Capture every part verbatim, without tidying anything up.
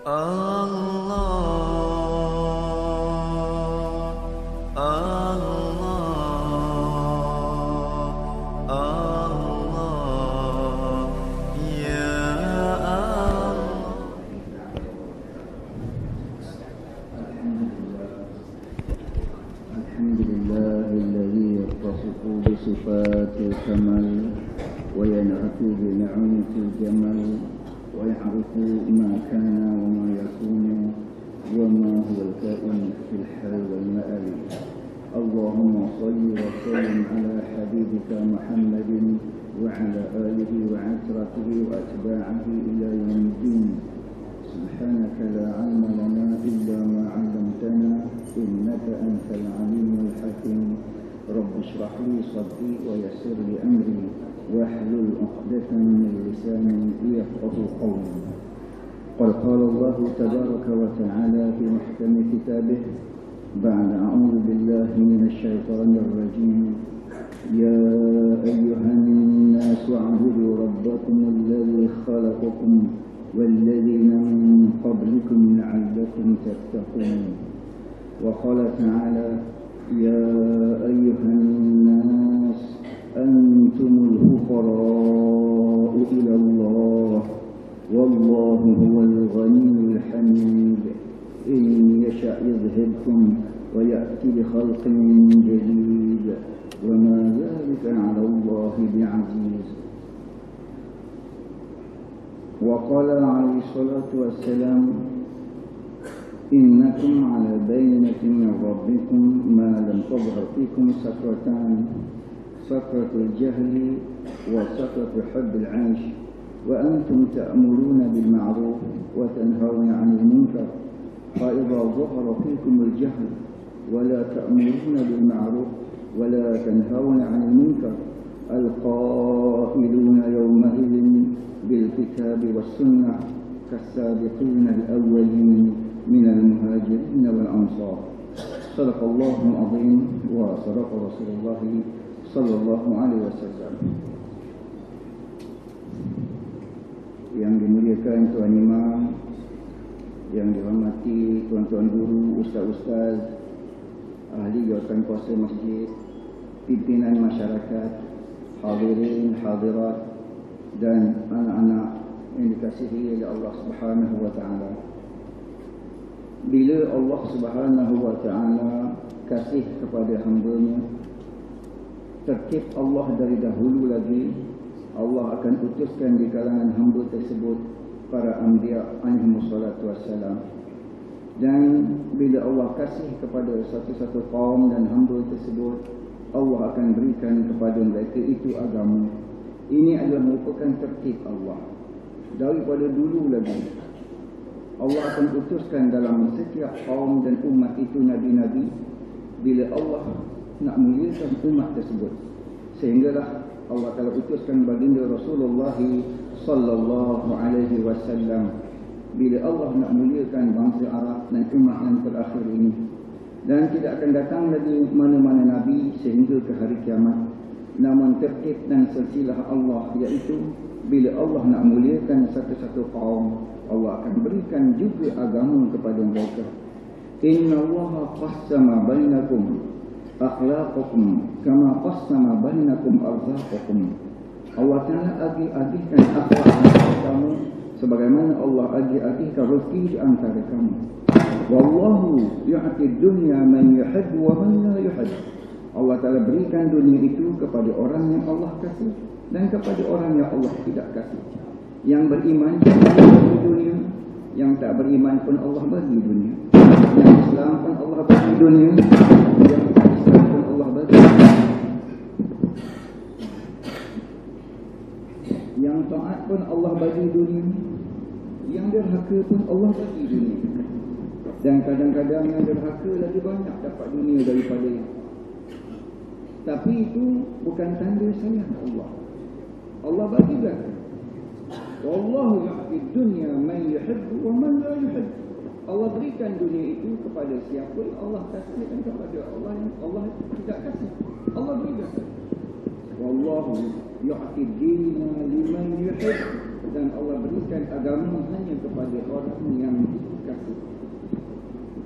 صفات الكمال وينعت بنعمة الجمال ويعرف ما كان وما يكون وما هو الكائن في الحال والمآل. اللهم صل وسلم على حبيبك محمد وعلى آله وعترته وأتباعه إلى يوم الدين. سبحانك لا علم لنا إلا ما علمتنا إنك أنت العليم الحكيم. رب اشرح لي صدري ويسر لي أمري واحلل عقدة من لساني ليفقهوا قولي. قد قال الله تبارك وتعالى في محكم كتابه بعد أعوذ بالله من الشيطان الرجيم: يا أيها الناس اعبدوا ربكم الذي خلقكم والذين من قبلكم لعلكم تتقون. وقال تعالى: يا أيها الناس أنتم الفقراء إلى الله والله هو الغني الحميد إن يشأ يذهبكم ويأتي بخلق جديد وما ذلك على الله بعزيز. وقال عليه الصلاة والسلام: إنكم على بينة من ربكم ما لم تظهر فيكم سكرتان، سكرة الجهل وسكرة حب العيش، وأنتم تأمرون بالمعروف وتنهون عن المنكر، فإذا ظهر فيكم الجهل ولا تأمرون بالمعروف ولا تنهون عن المنكر القائلون يومئذ بالكتاب والسنة كالسابقين الأولين من المهاجرين والأنصار. صدق الله العظيم وصدق رسول الله صلى الله عليه وسلم. Yang dimuliakan Tuan Imam, yang dihormati tuan-tuan guru, ustaz-ustaz, ahli jawatan kuasa masjid, pimpinan masyarakat, hadirin, hadirat dan anak-anak yang dikasihi oleh Allah Subhanahu wa taala. Bila Allah Subhanahu wa taala kasih kepada hamba-Nya, tertib Allah dari dahulu lagi, Allah akan utuskan di kalangan hamba tersebut para anbiya alaihi wassalatu wassalam. Dan bila Allah kasih kepada satu-satu kaum dan hamba tersebut, Allah akan berikan kepada mereka itu agama. Ini adalah merupakan tertib Allah. Daripada dulu lagi Allah akan utuskan dalam setiap kaum dan umat itu nabi-nabi bila Allah nak muliakan umat tersebut. Sehinggalah Allah telah utuskan baginda Rasulullah sallallahu alaihi wasallam bila Allah nak muliakan bangsa Arab dan umat yang terakhir ini. Dan tidak akan datang lagi mana-mana nabi sehingga ke hari kiamat. Namun tertib dan silsilah Allah iaitu bila Allah nak muliakan satu-satu kaum, Allah akan berikan juga agama kepada mereka. Inna Allaha qassama bainakum akhlaqakum kama qassama bainakum arzaqakum. Allah Ta'ala agi-agihkan akhlak antara kamu sebagaimana Allah agi-agihkan rezeki di antara kamu. Wallahu yu'ti dunya man yuhib wa man la yuhib. Allah Ta'ala berikan dunia itu kepada orang yang Allah kasih dan kepada orang yang Allah tidak kasih. Yang beriman bagi dunia, yang tak beriman pun Allah bagi dunia. Yang Islam pun Allah bagi dunia, yang tak Islam pun Allah bagi. Yang taat pun Allah bagi dunia, yang derhaka pun Allah bagi dunia. Dan kadang-kadang yang derhaka lagi banyak dapat dunia daripada yang. Tapi itu bukan tanda sayang Allah. Allah bagi belakang. Wallahu yu'ti dunya man yuhibbu wa man la yuhib. Allah berikan dunia itu kepada siapa Allah kasih dan kepada Allah yang Allah tidak kasih. Allah berikan. Wallahu yu'ti dina liman yuhib, dan Allah berikan agama hanya kepada orang yang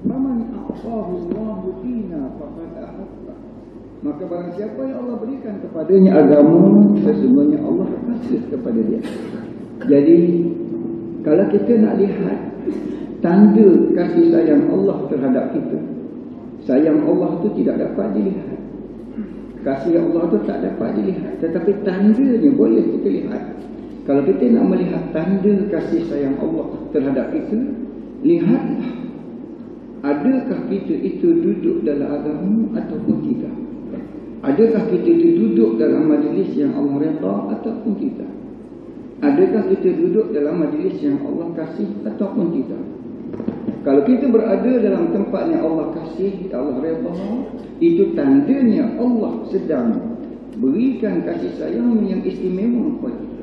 faman a'tahu Allahu dina faqad ahabba. Maka barang siapa yang Allah berikan kepadanya agama, sesungguhnya Allah kasih kepada dia. Jadi kalau kita nak lihat tanda kasih sayang Allah terhadap kita, sayang Allah tu tidak dapat dilihat, kasih Allah tu tak dapat dilihat, tetapi tandanya boleh kita lihat. Kalau kita nak melihat tanda kasih sayang Allah terhadap kita, lihatlah adakah kita itu duduk dalam agama ataupun tidak. Adakah kita itu duduk dalam majlis yang Allah redha ataupun tidak. Adakah kita duduk dalam majlis yang Allah kasih ataupun tidak. Kalau kita berada dalam tempat yang Allah kasih, Allah redha, itu tandanya Allah sedang berikan kasih sayang yang istimewa kepada kita.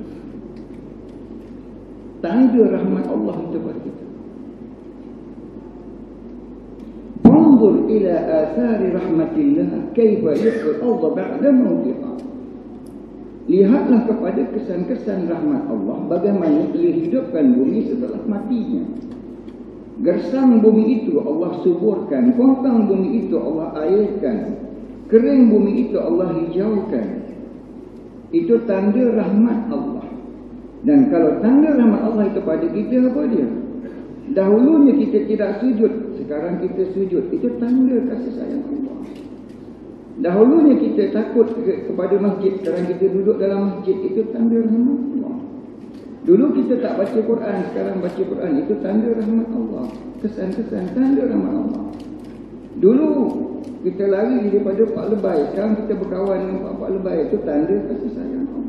Tanda rahmat Allah itu kepada kita. Anzur ila athari rahmatillah kaifa yuhyi al-ardha ba'da mawtiha. Lihatlah kepada kesan-kesan rahmat Allah, bagaimana ia hidupkan bumi setelah matinya. Gersang bumi itu Allah suburkan, kongkang bumi itu Allah airkan, kering bumi itu Allah hijaukan. Itu tanda rahmat Allah. Dan kalau tanda rahmat Allah itu pada kita, apa dia? Dahulunya kita tidak sujud, sekarang kita sujud. Itu tanda kasih sayang Allah. Dahulunya kita takut kepada masjid, sekarang kita duduk dalam masjid. Itu tanda rahmat Allah. Dulu kita tak baca Quran, sekarang baca Quran. Itu tanda rahmat Allah. Kesan-kesan tanda rahmat Allah. Dulu kita lari daripada Pak Lebay, sekarang kita berkawan dengan Pak, Pak Lebay. Itu tanda kasih sayang Allah.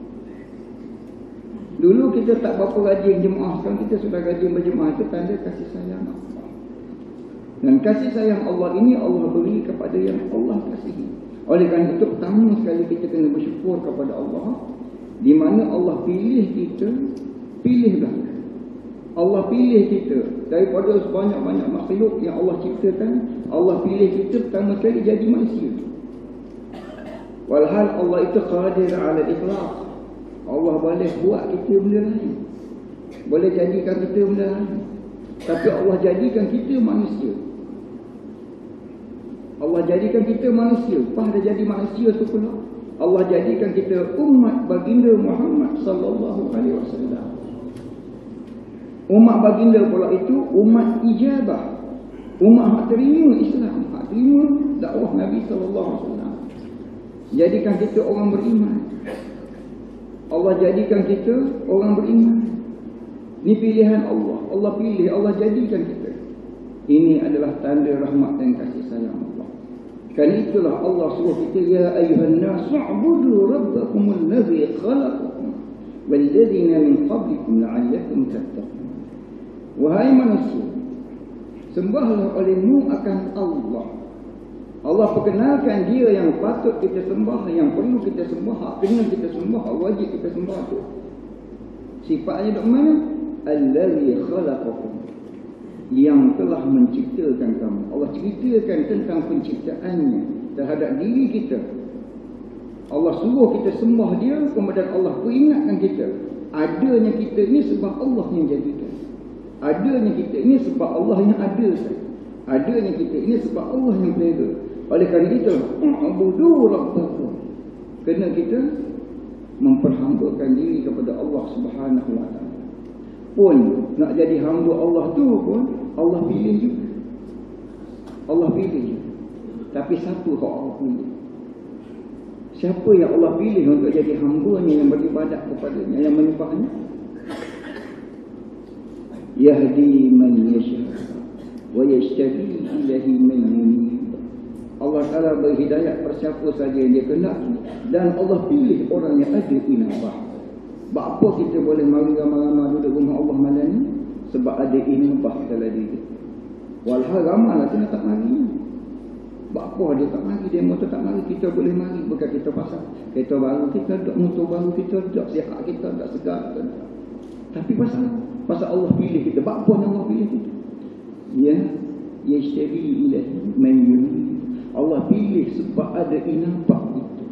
Dulu kita tak berapa rajin jemaah, sekarang kita sudah rajin berjemaah. Itu tanda kasih sayang Allah. Dan kasih sayang Allah ini Allah beri kepada yang Allah kasihi. Oleh kerana itu pertama sekali kita kena bersyukur kepada Allah, di mana Allah pilih kita, pilihlah. Allah pilih kita daripada sebanyak-banyak makhluk yang Allah ciptakan. Allah pilih kita pertama sekali jadi manusia. Walhal Allah itu qadir ala ikhlaq. Allah boleh buat kita benda lain, boleh jadikan kita benda lain, tapi Allah jadikan kita manusia. Allah jadikan kita manusia. Lepas dah jadi manusia tu pula, Allah jadikan kita umat baginda Muhammad sallallahu alaihi wasallam. Umat baginda pula itu umat ijabah, umat hak terima Islam, hak terima dakwah Nabi sallallahu alaihi wasallam. Jadikan kita orang beriman. Allah jadikan kita orang beriman. Ini pilihan Allah. Allah pilih, Allah jadikan kita. Ini adalah tanda rahmat dan kasih sayang Allah. Kerana itulah Allah suruh kita, ya ayuhan nas u'budu rabbakum alladhi khalaqakum walladzina min qablikum la'allakum tattaqun. Wahai manusia, sembahlah olehmu akan Allah. Allah perkenalkan dia yang patut kita sembah, yang perlu kita sembah, kena kita sembah, wajib kita sembah tu. Sifatnya dok mana? Allazi khalaqakum, yang telah menciptakan kamu. Allah ceritakan tentang penciptaannya terhadap diri kita. Allah suruh kita sembah dia, kemudian Allah peringatkan kita, adanya kita ni sebab Allah yang jadikan. Adanya kita ini sebab Allah yang adakan. Adanya kita ini sebab Allah yang pelihara. Oleh kerana itu, u'budu rabbakum, kena kita memperhambakan diri kepada Allah Subhanahu wa taala. Pun nak jadi hamba Allah tu pun Allah pilih juga. Allah pilih juga. Tapi siapa yang Allah pilih? Siapa yang Allah pilih untuk jadi hamba-Nya yang beribadat kepadanya, yang menyembahnya? Yahdi man yasha wa yashtabi ilahi man yunib. Allah Ta'ala beri hidayat pada siapa saja yang dia kenal, dan Allah pilih orang yang ada inabah. Sebab apa kita boleh mari ramai-ramai duduk rumah Allah malam ni? Sebab ada inabah dalam diri. Walhal ramai lah kena tak mari. Sebab apa dia tak mari, dia motor tak mari, kita boleh mari. Bukan kita pasal kereta baru kita duduk, motor baru kita duduk, sihat kita tak segar kita duduk. Tapi pasal pasal Allah pilih kita. Sebab apa Allah pilih kita? Ya, yashtabi ilahi man yunib. Allah pilih sebab ada inabah itu.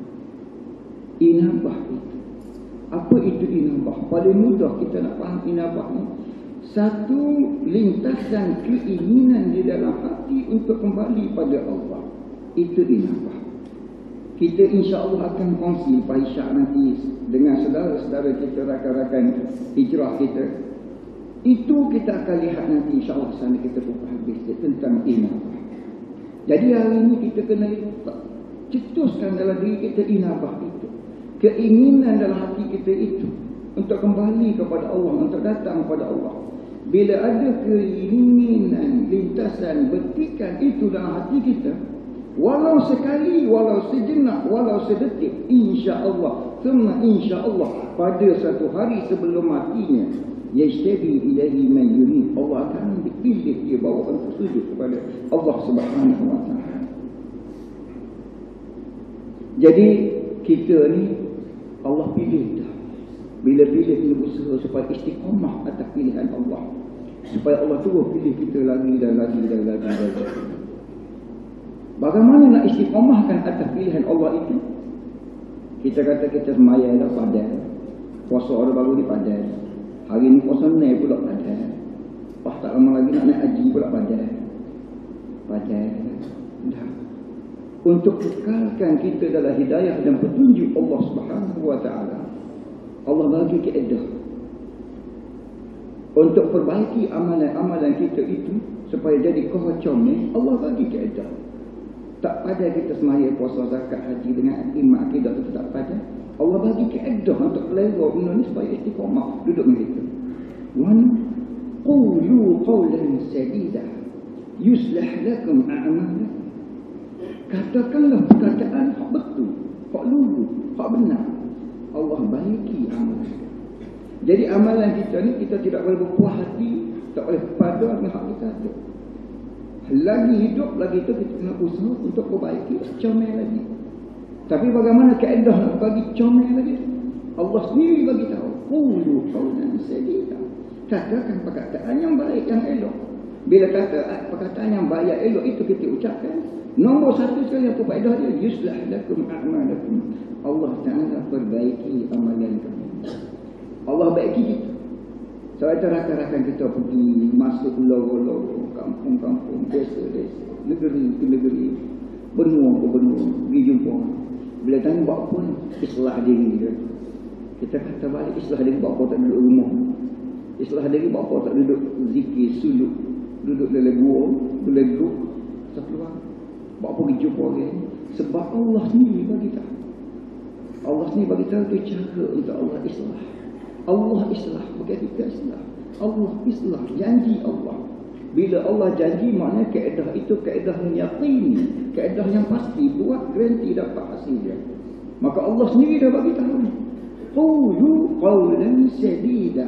Inabah itu. Apa itu inabah? Paling mudah kita nak faham inabah ni. satu lintasan keinginan di dalam hati untuk kembali pada Allah. Itu inabah. Kita insya Allah akan kongsi Faisyak nanti dengan saudara-saudara kita, rakan-rakan hijrah kita. Itu kita akan lihat nanti insya Allah sana kita buka habis tentang inabah. Jadi hari ini kita kena cetuskan dalam diri kita inabah itu. Keinginan dalam hati kita itu untuk kembali kepada Allah, untuk datang kepada Allah. Bila ada keinginan, lintasan, betikan itu dalam hati kita, walau sekali, walau sejenak, walau sedetik, insya-Allah, semua insya-Allah, pada satu hari sebelum matinya, yajtabi ilaihi man yurid, Allah akan dipilih dia bawa untuk sujud kepada Allah Subhanahu wa taala. Jadi kita ni Allah pilih dah. Bila pilih kita berusaha supaya istiqamah atas pilihan Allah, supaya Allah terus pilih kita lagi dan lagi dan lagi dan lagi. Bagaimana nak istiqamahkan atas pilihan Allah itu? Kita kata kita semaya dah padan, puasa orang baru ni padan, hari ni puasa naik pula padan, pas tak lama lagi nak naik haji pula padan, padan. Dah. Untuk kekalkan kita dalam hidayah dan petunjuk Allah Subhanahu wa taala, Allah bagi kaedah untuk perbaiki amalan-amalan kita itu supaya jadi kehormatan ni. Allah bagi kaedah. Tak pada kita semaya, puasa, zakat, haji dengan iman akidah itu tak pada. Allah bagi kaedah untuk pelera benda ni supaya istiqamah duduk dengan kita. Wan qulu qawlan sadida yuslih lakum a'malakum. Katakanlah perkataan hak betul, hak lurus, hak benar. Allah baiki amalan. Jadi amalan kita ni kita tidak boleh berpuas hati, tak boleh pada dengan hak kita tu. Lagi hidup lagi tu kita kena usaha untuk perbaiki comel lagi. Tapi bagaimana kaedah nak bagi comel lagi? Allah sendiri bagi tahu. Qulu qawlan sadida. Katakan perkataan yang baik, yang elok. Bila kata perkataan yang baik, yang elok itu kita ucapkan, nombor satu sekali apa faedah dia? Yuslah lakum a'malakum. Allah Ta'ala perbaiki amalan kamu. Allah baiki kita. Sebab itu rakan-rakan kita pergi masuk lorong-lorong, kampung-kampung, desa-desa, negeri ke negeri, benua ke benua, pergi jumpa. Bila tanya buat apa ni? Islah diri dia. Kita kata balik, islah diri buat apa tak duduk rumah. Islah diri buat apa tak duduk zikir, suluk, duduk dalam gua, dalam grup, tak keluar. Buat apa pergi jumpa orang? Sebab Allah sendiri bagi tahu. Allah sendiri bagi tahu tu cara untuk Allah islah. Allah islah, bukan kita islah. Allah islah, janji Allah. Bila Allah janji, maknanya kaedah itu kaedah yang yakin, kaedah yang pasti, buat garanti dapat hasil dia. Maka Allah sendiri dah bagi tahu ni. Qulu qawlan sadida.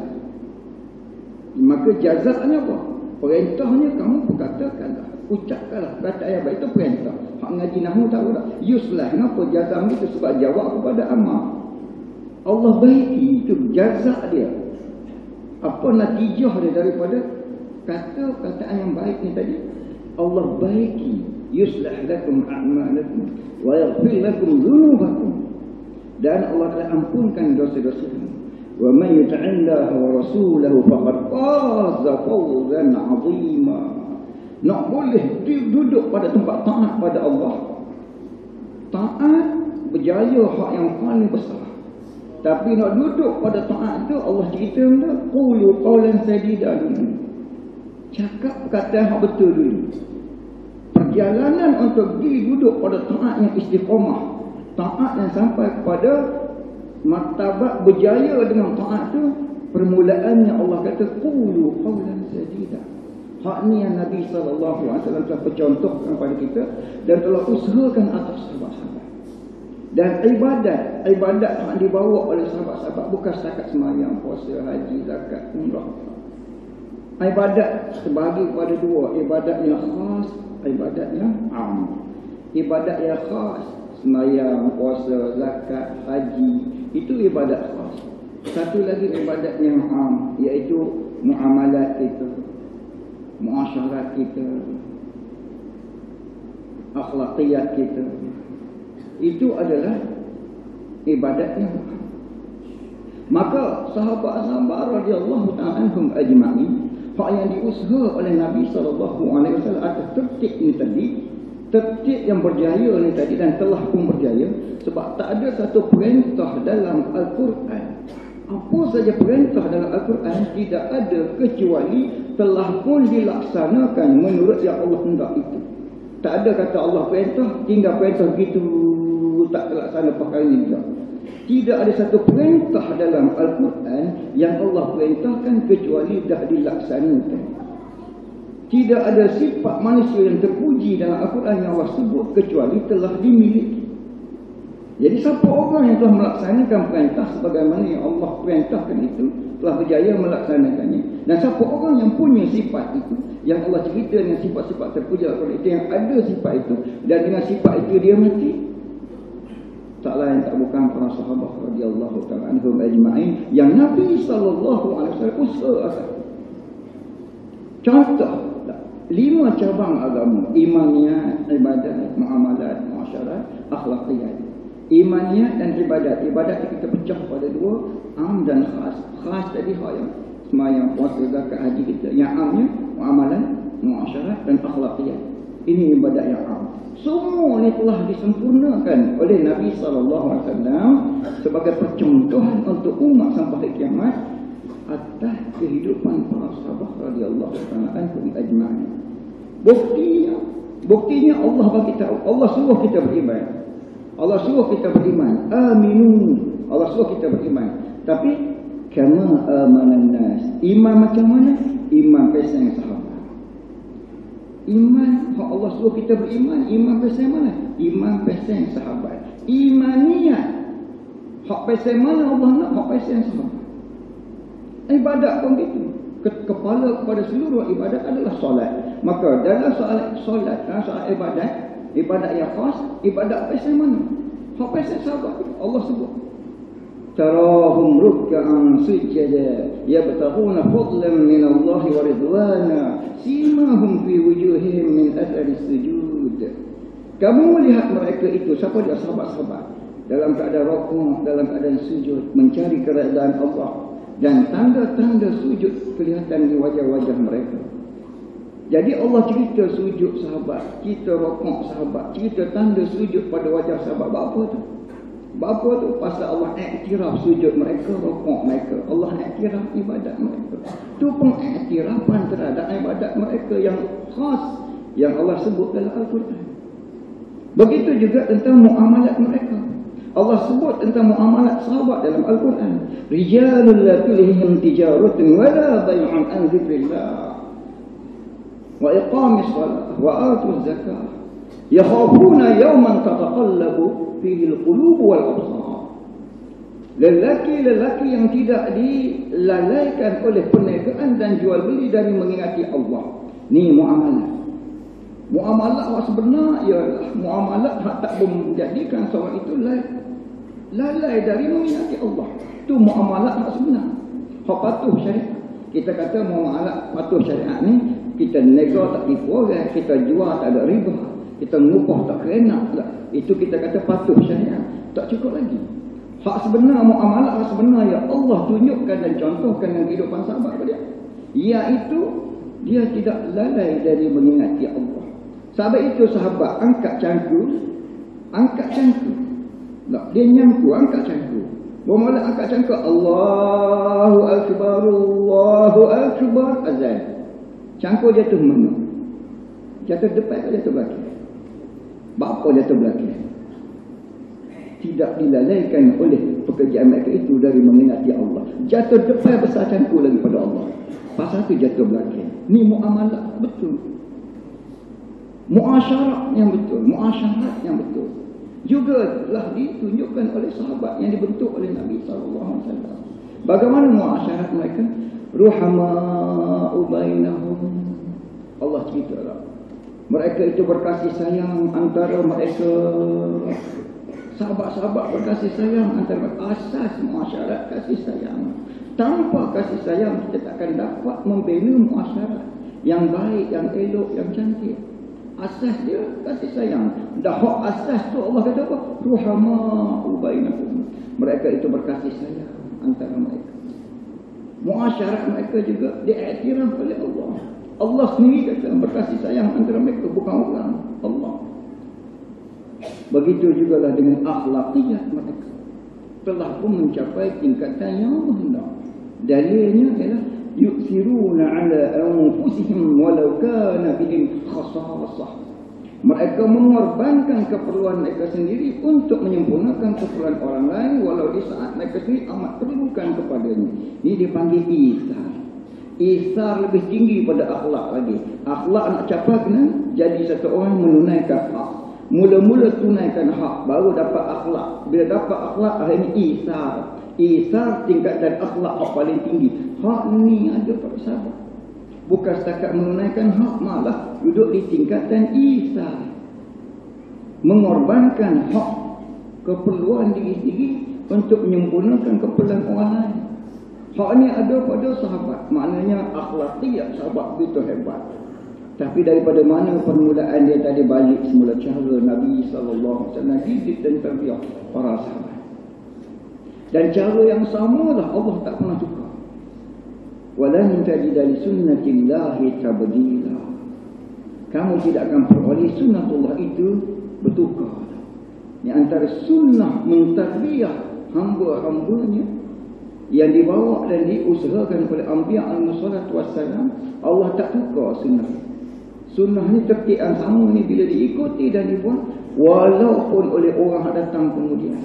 Maka jazaa'nya apa? Perintahnya kamu berkatakanlah, ucapkanlah perkataan yang baik, itu perintah. Hak ngaji nahwu tahu tak? Yuslah, kenapa jazaa itu? Sebab jawab kepada amal. Allah baiki itu jazak dia. Apa natijah dia daripada kata perkataan yang baik ni tadi? Allah baiki. Yuslah lakum a'malakum wa yaghfir lakum dhunubakum. Dan Allah telah ampunkan dosa-dosa kamu. Wa man yuti'illaha wa rasulahu faqad faza fawzan 'azima. Nak boleh duduk pada tempat taat pada Allah. Taat berjaya hak yang paling besar. Tapi nak duduk pada taat tu, Allah cerita benda, qulu qawlan sadida dulu. Cakap perkataan hak betul dulu. Perjalanan untuk diri duduk pada taat yang istiqamah, taat yang sampai kepada martabat berjaya dengan taat tu, permulaannya Allah kata qulu qawlan sadida. Hak ni yang Nabi sallallahu alaihi wasallam telah percontohkan kepada kita dan telah usahakan atas sahabat-sahabat. Dan ibadat, ibadat yang dibawa oleh sahabat-sahabat bukan setakat sembahyang, puasa, haji, zakat, umrah. Ibadat terbagi kepada dua, ibadat yang khas, ibadat yang am. Ibadat yang khas, sembahyang, puasa, zakat, haji, itu ibadat khas. Satu lagi ibadat yang am, iaitu muamalat kita, muasyarat kita, akhlakiyat kita. Itu adalah ibadatnya. Maka sahabat-sahabat radhiyallahu ta'ala anhum ajma'in, Hak yang diusaha oleh Nabi sallallahu alaihi wasallam atas tertib ini tadi, tertib yang berjaya ni tadi dan telah pun berjaya, sebab tak ada satu perintah dalam Al-Quran, apa saja perintah dalam Al-Quran tidak ada kecuali telah pun dilaksanakan menurut yang Allah hendak itu. Tak ada kata Allah perintah tinggal perintah gitu tak terlaksana perkara ini juga. Tidak ada satu perintah dalam Al-Quran yang Allah perintahkan kecuali dah dilaksanakan. Tidak ada sifat manusia yang terpuji dalam Al-Quran yang Allah sebut kecuali telah dimiliki. Jadi siapa orang yang telah melaksanakan perintah sebagaimana yang Allah perintahkan itu, telah berjaya melaksanakannya. Dan siapa orang yang punya sifat itu, yang Allah cerita dengan sifat-sifat terpuji Al-Quran itu, yang ada sifat itu, dan dengan sifat itu dia mati, tak lain tak bukan para sahabat radhiyallahu ta'ala anhum ajma'in yang Nabi sallallahu alaihi wasallam usaha. Contoh, lima cabang agama: imaniyat, ibadat, muamalat, muasyarat, akhlaqiyat. Imaniyat dan ibadat. Ibadat kita pecah pada dua, am dan khas. Khas tadi hak yang sembahyang, puasa, zakat, haji kita. Yang amnya muamalat, muasyarat dan akhlaqiyat. Ini ibadat yang am. Semua ini telah disempurnakan oleh Nabi sallallahu alaihi wasallam sebagai percontohan untuk umat sampai kiamat atas kehidupan para sahabat radhiyallahu ta'ala anhum ajma'in. Buktinya, buktinya Allah bagi tahu, Allah suruh kita beriman. Allah suruh kita beriman. Aminu. Allah suruh kita beriman. Tapi kama amanan nas. Iman macam mana? Iman pesan sahabat. Iman, hak Allah suruh kita beriman, iman pesan mana? Iman pesan sahabat. Imaniyat, hak pesan mana Allah nak? Hak pesan sahabat. Ibadat pun gitu. Kepala kepada seluruh ibadat adalah solat. Maka dalam soal solat, soal ibadat, ibadat yang khas, ibadat pesan mana? Hak pesan sahabat. Allah sebut tarahum ruk'an sujada yabtaghuna fadlan min Allah wa ridwana simahum fi wujuhihim min athari sujud. Kamu melihat mereka itu, siapa dia? Sahabat-sahabat dalam keadaan rukuk, dalam keadaan sujud, mencari keredaan Allah, dan tanda-tanda sujud kelihatan di wajah-wajah mereka. Jadi Allah cerita sujud sahabat, cerita rukuk sahabat, cerita tanda sujud pada wajah sahabat. Apa tu? Apa tu? Pasal Allah iktiraf sujud mereka, rukuk mereka. Allah iktiraf ibadat mereka. Itu pengiktirafan terhadap ibadat mereka yang khas yang Allah sebut dalam Al-Quran. Begitu juga tentang muamalat mereka. Allah sebut tentang muamalat sahabat dalam Al-Quran. Rijalul la tulhihim tijaratun wa la bay'un an dzikrillah wa iqamis shalah wa atuz zakah yakhafuna yawman tataqallabu fihi al-qulub wal absar. Lelaki-lelaki yang tidak dilalaikan oleh perniagaan dan jual beli dari mengingati Allah. Ni muamalat. Muamalat yang sebenar ialah muamalat yang tak menjadikan seorang itu lalai dari mengingati Allah. Itu muamalat yang sebenar. Hak patuh syariat. Kita kata muamalat patuh syariat ni, kita nego tak tipu orang, kita jual tak ada riba, kita ngupah tak kena tak. Itu kita kata patuh syariat. Tak cukup lagi. Hak sebenar, muamalat hak sebenar yang Allah tunjukkan dan contohkan dalam kehidupan sahabat dia, iaitu dia tidak lalai dari mengingati Allah. Sahabat itu sahabat angkat cangkul, angkat cangkul. Tak, dia nyangkul, angkat cangkul. Bermula angkat cangkul, Allahu Akbar, Allahu Akbar, azan. Cangkul jatuh mana? Jatuh depan atau jatuh belakang? Bapa jatuh belakang. Tidak dilalaikan oleh pekerjaan mereka itu dari mengingati Allah. Jatuh depan besar cangkul lagi pada Allah. Pasal itu jatuh belakang. Ni muamalah betul. Muasyarat yang betul. Muasyarat yang betul. Juga telah ditunjukkan oleh sahabat yang dibentuk oleh Nabi sallallahu alaihi wasallam. Bagaimana muasyarat mereka? Ruhama'u bainahum. Allah ceritalah. Mereka itu berkasih sayang antara mereka. Sahabat-sahabat berkasih sayang antara asas muasyarat kasih sayang. Tanpa kasih sayang kita tak akan dapat membina muasyarat yang baik, yang elok, yang cantik. Asas dia kasih sayang. Dah hak asas tu Allah kata apa? Ruhama'u bainahum. Mereka itu berkasih sayang antara mereka. Muasyarat mereka juga diiktiraf oleh Allah. Allah sendiri kata berkasih sayang antara mereka, bukan orang, Allah. Begitu jugalah dengan akhlakiyat mereka, telah pun mencapai tingkatan yang hendak. Dalilnya ialah yu'thiruna ala anfusihim walau kana bihim khasasah. Mereka mengorbankan keperluan mereka sendiri untuk menyempurnakan keperluan orang lain, walau di saat mereka sendiri amat perlukan kepadanya. Ini dipanggil isar. Isar lebih tinggi pada akhlak lagi. Akhlak nak capai kena jadi satu orang menunaikan hak. Mula-mula tunaikan hak, baru dapat akhlak. Bila dapat akhlak, akhirnya isar. Isar tingkatan akhlak yang paling tinggi. Hak ni ada pada sahabat. Bukan setakat menunaikan hak, malah duduk di tingkatan isar. Mengorbankan hak keperluan diri sendiri untuk menyempurnakan keperluan orang lain. Hak ni ada pada sahabat. Maknanya akhlakiyat sahabat begitu hebat. Tapi daripada mana permulaan dia tadi balik semula cara Nabi sallallahu alaihi wasallam didik dan terbiak para sahabat. Dan cara yang samalah Allah tak pernah tukar. Walan tajida li sunnatillahi tabdila. Kamu tidak akan peroleh sunnatullah itu bertukar. Ini antara sunnah mentarbiyah hamba-hambanya yang dibawa dan diusahakan oleh Anbiya alaihi salatu wassalam. Allah tak tukar sunnah. Sunnah ni tertib yang sama ni bila diikuti dan dibuat walaupun oleh orang yang datang kemudian.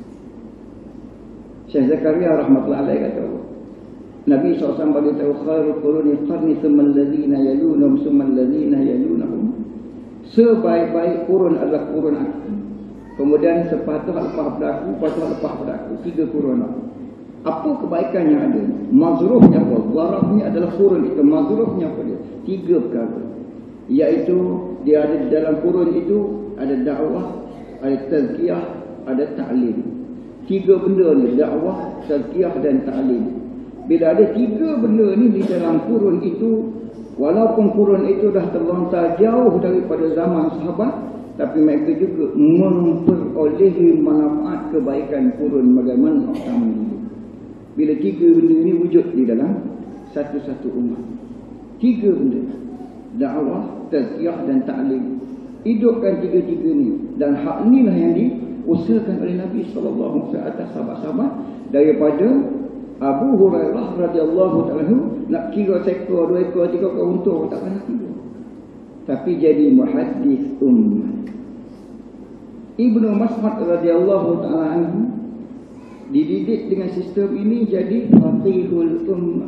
Syekh Zakaria rahmatullahi alaih kata Nabi sallallahu alaihi wasallam beritahu khairul quruni qarni thumma alladhina yalunhum thumma alladhina yalunhum. Sebaik-baik kurun adalah kurun aku. Kemudian sepatah lepas berlaku, sepatah lepas berlaku. Tiga kurun. Apa kebaikan yang ada? Mazrufnya apa? Zarafnya adalah kurun itu. Mazrufnya apa dia? Tiga perkara. Iaitu dia ada di dalam kurun itu ada dakwah, ada tazkiyah, ada ta'lim. Tiga benda ni, dakwah, tazkiyah dan ta'lim. Bila ada tiga benda ni di dalam kurun itu, walaupun kurun itu dah terlontar jauh daripada zaman sahabat, tapi mereka juga memperolehi manfaat kebaikan kurun bagaimana pertama ini. Bila tiga benda ini wujud di dalam satu-satu umat. Tiga benda. Dakwah, tazkiyah dan ta'lim. Hidupkan tiga-tiga ni. Dan hak inilah yang diusahakan oleh Nabi sallallahu alaihi wasallam atas sahabat-sahabat daripada Abu Hurairah radhiyallahu ta'ala nak kira seekor, dua ekor, tiga ekor untung tak pernah kira. Tapi jadi muhaddis ummah. Ibnu Mas'ud radhiyallahu ta'ala anhu dididik dengan sistem ini jadi faqihul ummah.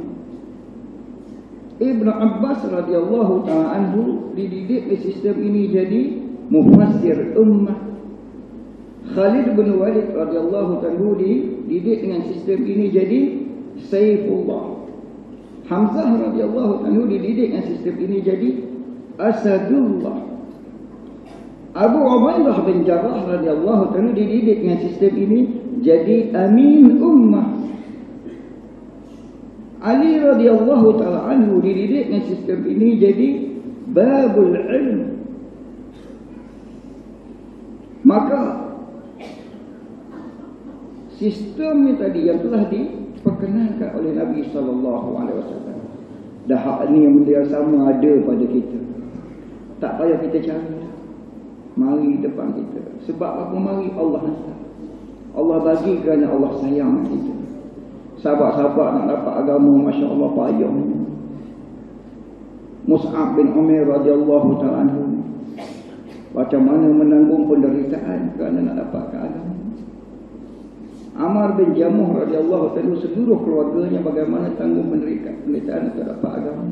Ibnu Abbas radhiyallahu ta'ala anhu dididik dengan sistem ini jadi mufassir ummah. Khalid bin Walid radhiyallahu ta'ala dididik dengan sistem ini jadi Saifullah. Hamzah radhiyallahu ta'ala dididik dengan sistem ini jadi Asadullah. Abu Ubaidah bin Jarrah radhiyallahu ta'ala dididik dengan sistem ini jadi Amin Ummah. Ali radhiyallahu ta'ala anhu dididik dengan sistem ini jadi Babul Ilm. Maka sistem ni tadi yang telah diperkenalkan oleh Nabi sallallahu alaihi wasallam. Dah hak ni yang dia sama ada pada kita. Tak payah kita cari. Mari depan kita. Sebab apa mari? Allah hantar. Allah bagi kerana Allah sayang kita. Sahabat-sahabat nak dapat agama, masya-Allah payah. Mus'ab bin Umair radhiyallahu ta'ala anhu macam mana menanggung penderitaan kerana nak dapatkan agama. Amar bin Jamuh radhiyallahu ta'ala seluruh keluarganya bagaimana tanggung penderitaan untuk dapat agama.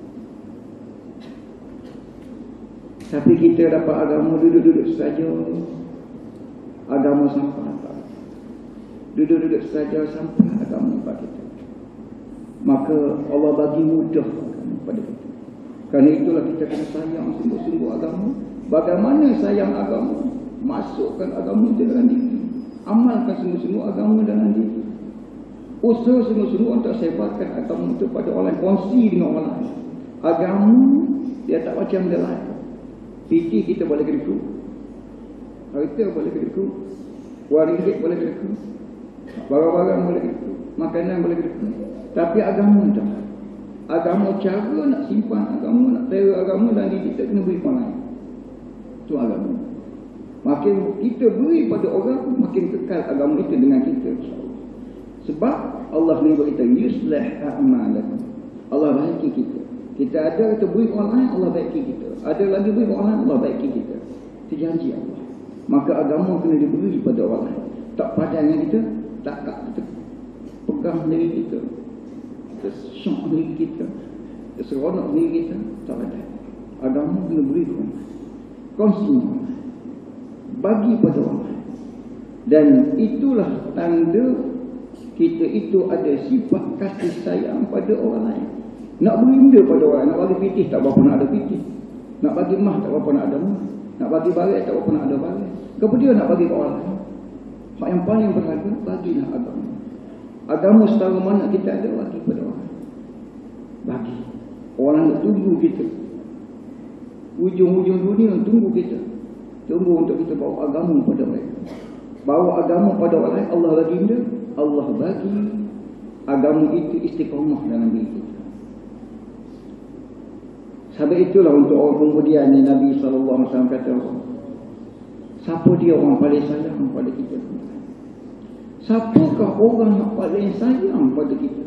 Tapi kita dapat agama duduk-duduk saja. Agama sampai apa? Duduk-duduk saja sampai agama kepada kita. Maka Allah bagi mudah kepada kita. Kerana itulah kita kena sayang sungguh-sungguh agama. Bagaimana sayang agama? Masukkan agama dalam diri. Amalkan sungguh-sungguh agama dalam diri. Usaha sungguh-sungguh untuk sebarkan agama itu pada orang lain. Kongsi dengan orang lain. Agama dia tak macam dia lain. Fikir kita boleh kena. Harta boleh kena. Wang ringgit boleh kena. Barang-barang boleh kena. Makanan boleh kena. Tapi agama tak. Agama cara nak simpan agama, nak tera agama dan diri kita kena beri orang lain. Itu agama. Makin kita beri pada orang, makin kekal agama itu dengan kita. Sebab Allah berkata yuslih a'malakum. Allah baiki kita. Kita ada, kita beri orang lain, Allah baiki kita. Ada lagi beri orang lain, Allah baiki kita. Itu janji Allah. Maka agama kena diberi pada orang lain. Tak padannya kita, tak tak kita pegang diri kita, kita syok diri kita, kita seronok diri kita, tak ada. Agama kena beri orang lain. Kongsi bagi pada orang lain. Dan itulah tanda kita itu ada sifat kasih sayang pada orang lain. Nak beri benda pada orang, nak bagi pitih tak berapa nak ada pitih, nak bagi mah tak berapa nak ada mah, nak bagi barai tak berapa nak ada barai. Kemudian nak bagi orang lain. Hak yang paling berharga, bagilah agama. Agama setara mana kita ada, bagi pada orang. Bagi. Orang nak tunggu kita. Ujung-ujung dunia tunggu kita. Tunggu untuk kita bawa agama pada mereka. Bawa agama pada orang lain, Allah baginda, Allah bagi agama itu istiqamah dalam diri kita. Sebab itulah untuk orang kemudian ni Nabi sallallahu alaihi wasallam kata, siapa dia orang paling sayang pada kita? Siapakah orang yang paling sayang pada kita?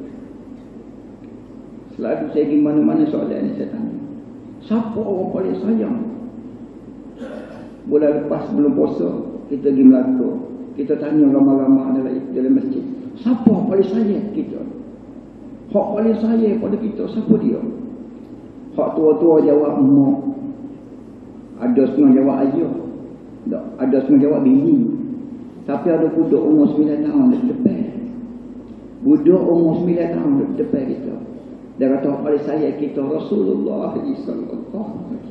Selalu saya pergi mana-mana soalan ni saya tanya. Siapa orang paling sayang? Bulan lepas belum puasa, kita pergi Melaka. Kita tanya ramai-ramai dalam, dalam masjid. Siapa yang paling sayang kita? Hak paling sayang pada kita, siapa dia? Hak tua-tua jawab mak. Ada setengah jawab ayah. Ada setengah jawab bini. Tapi ada budak umur sembilan tahun dekat depan. Budak umur sembilan tahun dekat depan kita. Dia kata paling sayang kita Rasulullah sallallahu alaihi wasallam.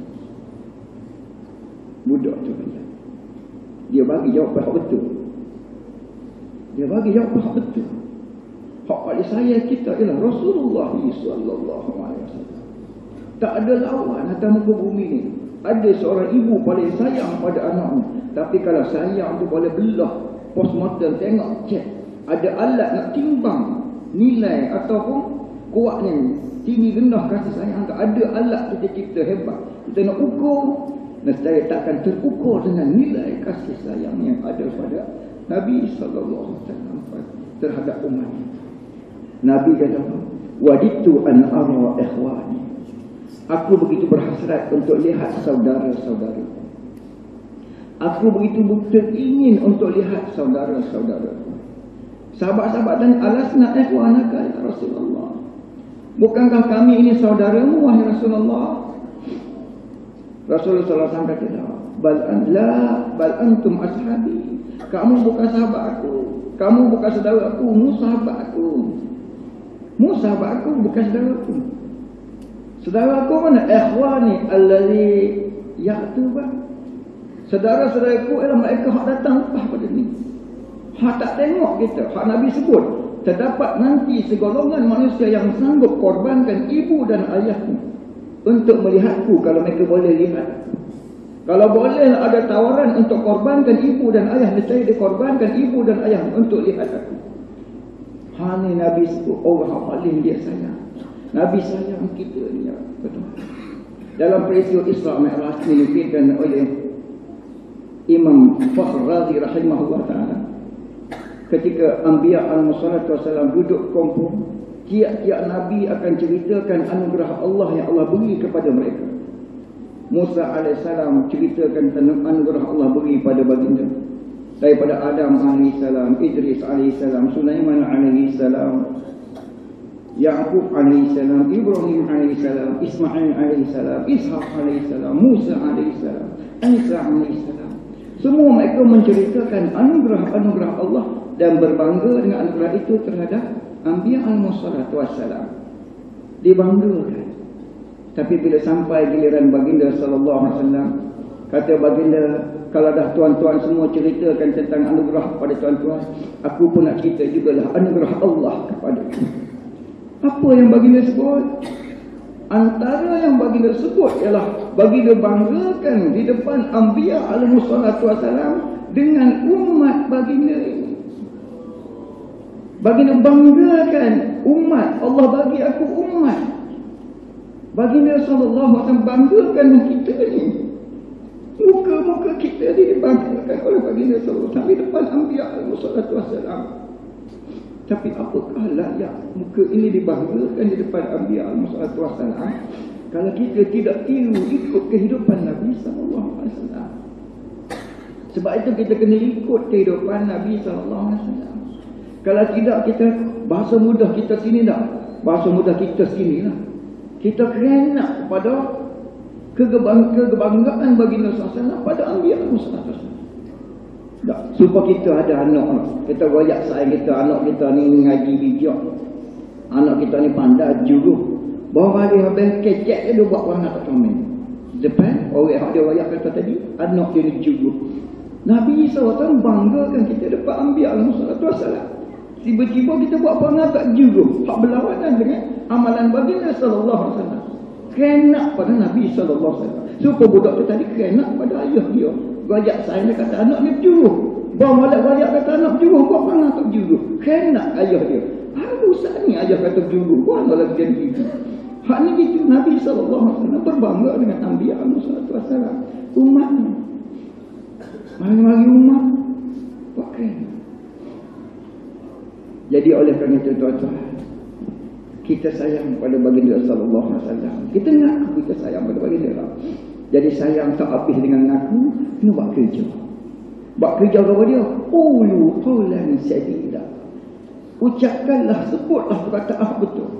Budak tu dia. Dia bagi jawab yang betul. Dia bagi jawab yang betul. Hak paling sayang kita ialah Rasulullah sallallahu alaihi wasallam. Tak ada lawan atas muka bumi ni. Ada seorang ibu paling sayang pada anaknya. Tapi kalau sayang tu boleh belah postmortem, tengok, cek. Ada alat nak timbang nilai ataupun kuatnya, tinggi rendah kasih sayang. Ada alat kita cipta hebat. Kita nak ukur, nescaya takkan terukur dengan nilai kasih sayang yang ada pada Nabi sallallahu alaihi wasallam terhadap umat. Nabi kata, waditu an ara ikhwani. Aku begitu berhasrat untuk lihat saudara-saudara. Aku begitu teringin untuk lihat saudara-saudara. Sahabat-sahabat dan alasna ikhwanaka ya Rasulullah. Bukankah kami ini saudaramu wahai Rasulullah? Rasulullah sallallahu alaihi wasallam kata, bal an la bal antum ashabi. Kamu bukan sahabat aku. Kamu bukan saudara aku, mu sahabat aku. Mu sahabat aku, bukan saudara aku. Saudara aku mana? Ikhwani allazi ya'tuba. Saudara-saudaraku ialah mereka hak datang lepas pada ni. Hak tak tengok kita. Hak Nabi sebut, terdapat nanti segolongan manusia yang sanggup korbankan ibu dan ayahku untuk melihatku kalau mereka boleh lihat. Kalau boleh ada tawaran untuk korbankan ibu dan ayah, nescaya dikorbankan ibu dan ayah untuk lihat aku. Ha ni Nabi sebut orang paling dia sayang. Nabi sayang kita ni, betul. Dalam peristiwa Isra Mi'raj dinukilkan oleh Imam Fakhr Razi rahimahullah ta'ala, ketika Anbiya alaihi wasallam duduk kumpul, tiap-tiap Nabi akan ceritakan anugerah Allah yang Allah beri kepada mereka. Musa alaihissalam ceritakan tentang anugerah Allah beri pada baginda, daripada Adam alaihissalam, Idris alaihissalam, Sulaiman alaihissalam, Ya'qub alaihissalam, Ibrahim alaihissalam, Ismail alaihissalam, Ishaq alaihissalam, Musa alaihissalam, Isa alaihissalam. Semua mereka menceritakan anugerah-anugerah Allah dan berbangga dengan anugerah itu terhadap Anbiya alaihi wassalam. Dibanggakan. Tapi bila sampai giliran baginda sallallahu alaihi wasallam, kata baginda, kalau dah tuan-tuan semua ceritakan tentang anugerah pada tuan-tuan, aku pun nak cerita jugalah anugerah Allah kepada aku. Apa yang baginda sebut? Antara yang baginda sebut ialah baginda banggakan di depan Anbiya alaihi wassalam dengan umat baginda ini. Baginda banggakan umat. Allah bagi aku umat. Baginda sallallahu alaihi wasallam banggakan kita ni. Muka-muka kita ni dibanggakan oleh baginda sallallahu alaihi wasallam di depan Anbiya alaihi wasallam. Tapi apakah layak muka ini dibanggakan di depan Anbiya alaihi wasallam kalau kita tidak tiru ikut kehidupan Nabi sallallahu alaihi wasallam? Sebab itu kita kena ikut kehidupan Nabi sallallahu alaihi wasallam. Kalau tidak, kita bahasa mudah kita sini dah. Bahasa mudah kita sini lah. Kita kena kepada kegebang, kebanggaan baginda sallallahu alaihi wasallam pada Anbiya alaihi wasallam. Tak, supaya kita ada anak. Kita royak sayang kita, anak kita ni ngaji bijak. Anak kita ni pandai juruh. Bawa dia habis kecek dia buat orang tak komen. Depan orang yang dia royak kata tadi, anak dia ni juruh. Nabi sallallahu alaihi wasallam banggakan kita depan Anbiya alaihi wasallam. Tiba-tiba kita buat perangai tak juruh. Hak berlawanan dengan amalan baginda sallallahu alaihi wasallam. Kena pada Nabi sallallahu alaihi wasallam. Supaya budak tu tadi kena pada ayah dia. Royak saya dia kata anak ni juruh. Bawa malak royak kata anak juruh. Buat perangai tak juruh. Kena ayah dia. Aduh saat ni ayah kata juruh. Buat malah dia gitu. Hak ni gitu. Nabi sallallahu alaihi wasallam berbangga dengan Anbiya alaihi wasallam. Umatnya. Mari-mari umat. Buat kena. Jadi oleh kerana itu tuan-tuan, kita sayang pada baginda sallallahu alaihi wasallam. Kita ngaku kita sayang pada baginda. Jadi sayang tak habis dengan ngaku, kena buat kerja. Buat kerja kepada dia. Qulu qawlan sadida. Ucapkanlah, sebutlah perkataan betul.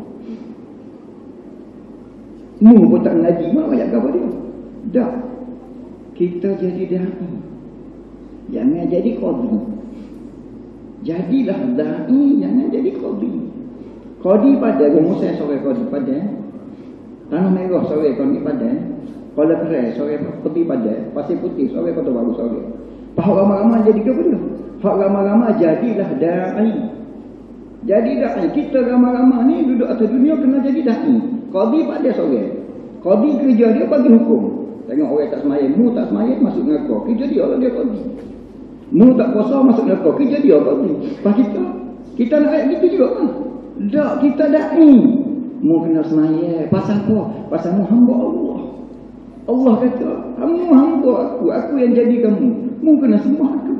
Mu pun tak ngaji, mana ayat kepada dia? Tak. Kita jadi da'i. Jangan jadi qadhi. Jadilah da'i, jangan jadi qadhi. Qadhi pada rumah saya sore qadhi pada. Tanah merah sore qadhi pada. Kalau kerai sore putih pada. Pasir putih sore kota baru sore. Hak ramai-ramai jadi ke apa? Hak ramai-ramai jadilah da'i. Jadi da'i. Kita ramai-ramai ni duduk atas dunia kena jadi da'i. Qadhi pada sore. Qadhi kerja dia bagi hukum. Tengok orang tak semayang, mu tak semayang masuk neraka. Kerja dia orang dia qadhi. Mu tak puasa masuk neraka. Kerja dia qadhi. Pas kita kita nak ayat gitu juga kan? Tak, kita da'i. Mu kena semayang. Pasal apa? Pasal mu hamba Allah. Allah kata, kamu hamba aku, aku yang jadi kamu. Mu kena sembah aku.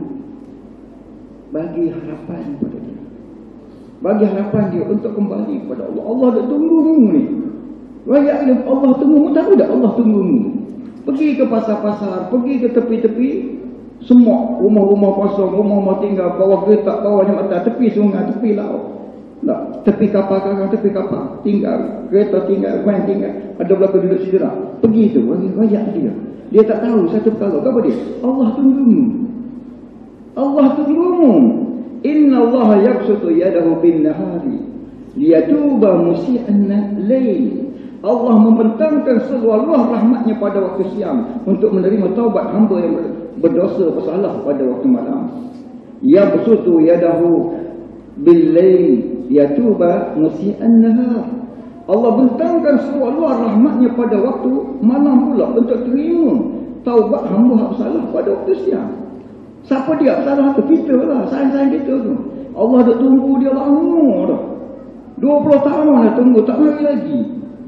Bagi harapan pada dia. Bagi harapan dia untuk kembali kepada Allah. Allah dah tunggu mu ni. Rakyat dia, Allah tunggu mu. Tahu tak Allah tunggu mu? Pergi ke pasar-pasar, pergi ke tepi-tepi. Semua rumah-rumah kosong, rumah-rumah tinggal, bawah kereta, bawah jambatan, tepi sungai, tepi laut. Tak, tepi kapal kakak, tepi kapal tinggal, kereta tinggal, van tinggal, ada belakang duduk sederah. Pergi tu bagi rakyat dia. Dia tak tahu satu perkara. Apa dia? Allah tunggumu. Allah tunggumu. Inna Allah yabsutu yadahu bin nahari liyatuba musi'an lail. Allah membentangkan seluruh rahmatnya pada waktu siang untuk menerima taubat hamba yang berdosa bersalah pada waktu malam. Yabsutu yadahu bil lail yatuba musi'an nahar. Allah bentangkan seluruh rahmatnya pada waktu malam pula untuk terima taubat hamba yang bersalah pada waktu siang. Siapa dia salah tu? Kita lah, sayang-sayang kita tu. Allah dah tunggu dia lama dah. dua puluh tahun dah tunggu, tak mari lagi.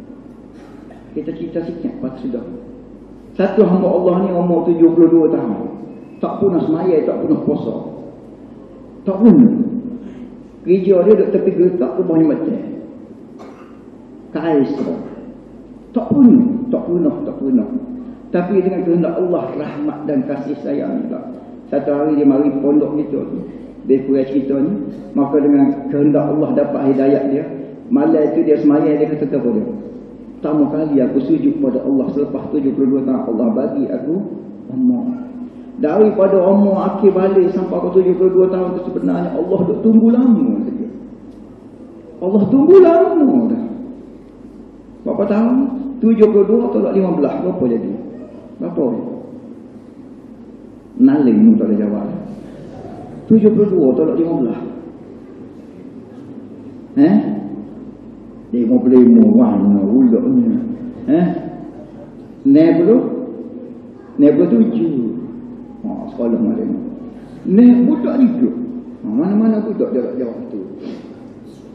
Kita cerita sikit lepas sudah. Satu hamba Allah ni umur tujuh puluh dua tahun. Tak pernah semaya, tak pernah puasa. Tak pernah. Kerja dia duduk tepi getak ke bawah macam. Kais. Tak pernah, tak pernah, tak pernah. Tapi dengan kehendak Allah, rahmat dan kasih sayang juga. Satu hari dia mari pondok kita tu. Dia kuih cerita ni. Maka dengan kehendak Allah dapat hidayat dia. Malam itu dia semaya, dia kata apa dia? Pertama kali aku sujud pada Allah selepas tujuh puluh dua tahun. Allah bagi aku umur. Daripada umur akhir balik sampai ke tujuh puluh dua tahun itu sebenarnya Allah dah tunggu lama saja. Allah tunggu lama dah. Berapa tahun? tujuh puluh dua tolak lima belas. Berapa jadi? Berapa? Naling mu tak ada jawab. tujuh puluh dua tolak lima belas. Eh? lima puluh lima warna uloknya. Eh? enam puluh? enam puluh tujuh. Oh, sekolah mana ni? Ni budak hidup. Mana-mana budak dia tak jawab tu.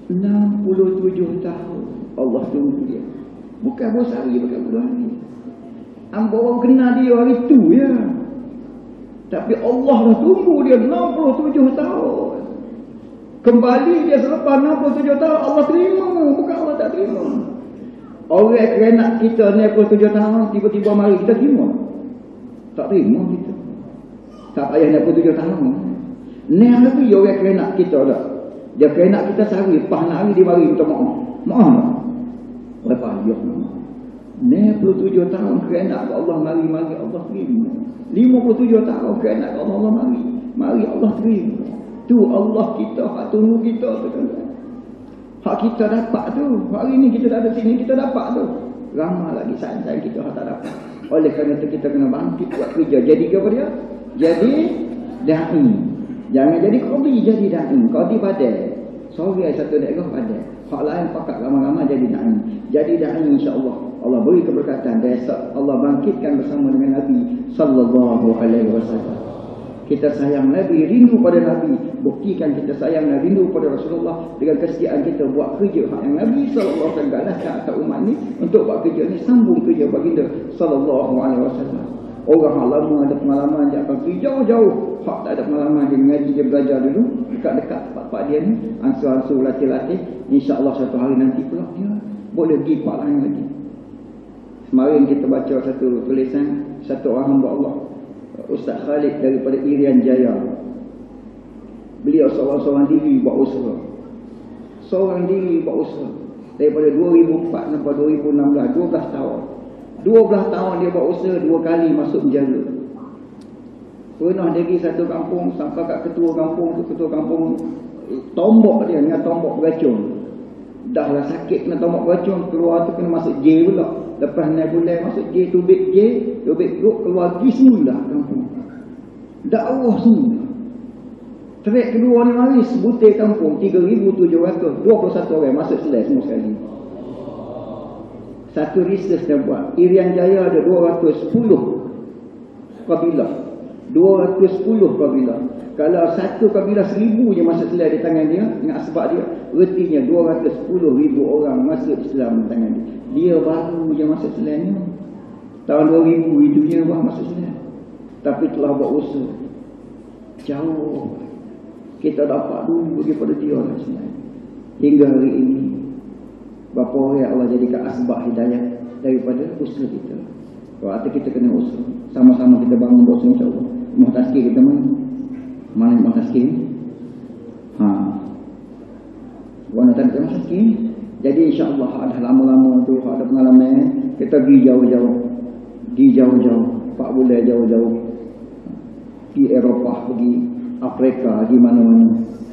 enam puluh tujuh tahun Allah tunggu dia. Bukan bos hari, bukan puluh hari. Hamba orang kenal dia hari tu ya. Tapi Allah dah tunggu dia enam puluh tujuh tahun. Kembali dia selepas enam puluh tujuh tahun, Allah terima, bukan Allah tak terima. Orang kerenak kita enam puluh tujuh tahun tiba-tiba mari kita terima. Tak terima kita. Tak payah enam puluh tujuh tahun. Ni lagi orang kerenak kita dah. Dia kerenak kita sehari, lepas nak hari dia mari minta maaf. Maaf tak? Lepas dia maaf. enam puluh tujuh tahun kerenak Allah mari-mari Allah terima. lima puluh tujuh tahun kerenak Allah Allah mari. Mari Allah terima. Tu Allah kita, hak tunggu kita tu kan. Hak kita dapat tu. Hari ni kita dah ada sini, kita dapat tu. Ramai lagi sayang-sayang kita hak tak dapat. Oleh kerana tu kita kena bangkit buat kerja. Jadi apa dia? Jadi da'i. Jangan jadi qadi, jadi da'i. Qadi padai. Sorry satu daerah padai. Hak lain pakat ramai-ramai jadi da'i. Jadi da'i insya-Allah. Allah beri keberkatan. Besok Allah bangkitkan bersama dengan Nabi sallallahu alaihi wasallam. Kita sayang Nabi, rindu pada Nabi. Buktikan kita sayang dan rindu pada Rasulullah dengan kesetiaan kita buat kerja hak yang Nabi sallallahu alaihi wasallam galaskan atas umat ni untuk buat kerja ni, sambung kerja baginda sallallahu alaihi wasallam. Orang hak lama ada pengalaman dia akan pergi jauh-jauh. Hak tak ada pengalaman dia mengaji, dia belajar dulu dekat-dekat tempat dia ni, ansur-ansur latih-latih. Insya-Allah satu hari nanti pula dia boleh pergi tempat lain lagi. Kemarin kita baca satu tulisan satu orang hamba Allah, Ustaz Khalid daripada Irian Jaya. Beliau seorang-seorang diri buat usaha. Seorang diri buat usaha. Daripada dua ribu empat sampai dua ribu enam belas, dua belas tahun. dua belas tahun dia buat usaha, dua kali masuk penjara. Pernah dia pergi satu kampung, sampai kat ketua kampung tu, ketua kampung tombok dia dengan tombok beracun. Dah lah sakit kena tombok beracun, keluar tu kena masuk jail pula. Lepas naik bulan masuk jail, tubik jail, tubik perut, keluar pergi semula kampung. Dakwah semula. Trek kedua ni mari sebutir kampung tiga ribu tujuh ratus dua puluh satu orang masuk selai semua sekali. Satu research dia buat, Irian Jaya ada dua ratus sepuluh kabilah. dua ratus sepuluh kabilah. Kalau satu kabilah seribu je masuk selai di tangan dia dengan sebab dia, ertinya dua ratus sepuluh ribu orang masuk Islam di tangan dia. Dia baru je masuk selai ni. Tahun dua ribu itu je baru masuk selai. Tapi telah buat usaha. Jauh. Kita dapat dulu daripada dia lah sebenarnya. Hingga hari ini berapa orang Allah jadikan asbab hidayah daripada usaha kita. Waktu kita kena usaha, sama-sama kita bangun usaha insya-Allah. Muhtaskir kita mana? Mana muhtaskir? Ha. Wanita kita muhtaskir. Jadi insya-Allah ada lama-lama tu, ada pengalaman, kita pergi jauh-jauh. Pergi jauh-jauh, empat bulan jauh-jauh. Pergi Eropah, pergi Afrika, pergi mana-mana.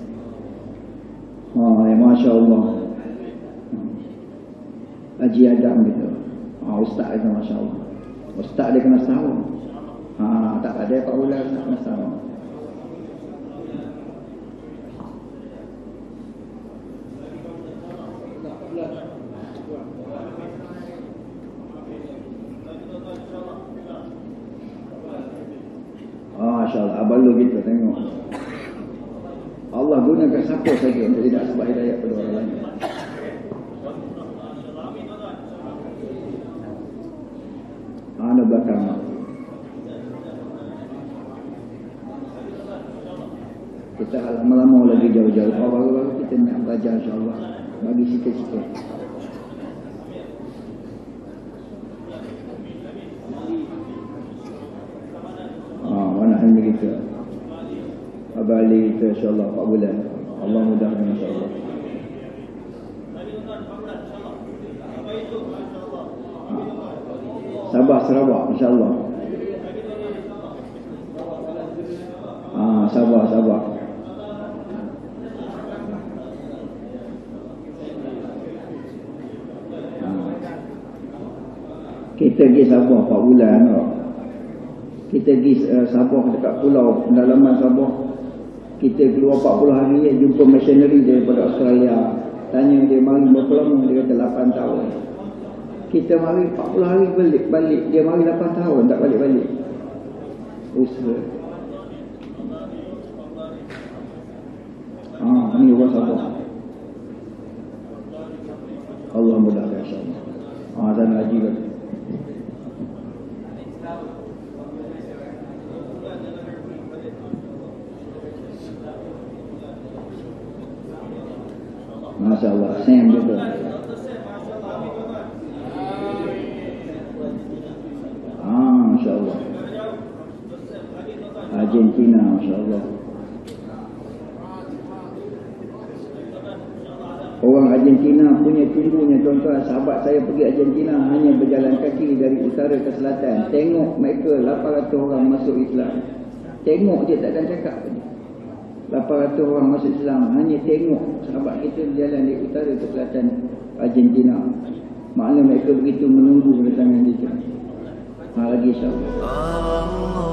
Ha, ya masya-Allah. Haji Adam gitu. Ah, ustaz itu masya-Allah. Ustaz dia kena setahun. Ha, tak ada Pak Ular nak kena setahun. Ah, insya-Allah abang lu gitu tengok. Allah gunakan siapa saja untuk tidak sebab hidayah pada orang lain. Ada belakang. Kita lama-lama lagi jauh-jauh. Baru-baru kita nak belajar insya-Allah. Bagi sikit-sikit. Ah, mana hal begitu. Abali itu insya-Allah empat bulan. Allah mudahkan insya-Allah. Sabah Sarawak insya-Allah. Ah, Sabah Sabah. Ah. Kita pergi Sabah empat bulan tau. Kita pergi uh, Sabah dekat pulau pendalaman Sabah. Kita keluar empat puluh hari jumpa missionary daripada Australia. Tanya dia mari berapa lama, dia kata lapan tahun. Kita mari empat puluh hari balik, balik. Dia mari lapan tahun tak balik-balik. Usaha. Ah, ni orang Sabah. Allah mudahkan insya-Allah. Ah, dan haji lagi. Masya-Allah, Sam juga. Ah, masya-Allah. Argentina, masya-Allah. Orang Argentina punya tunggunya tuan-tuan. Sahabat saya pergi Argentina hanya berjalan kaki dari utara ke selatan. Tengok mereka lapan ratus orang masuk Islam. Tengok je, takkan cakap pun. lapan ratus orang masuk Islam. Hanya tengok sahabat kita berjalan dari utara ke selatan Argentina. Makna mereka begitu menunggu kedatangan dia. Ha, lagi insya-Allah.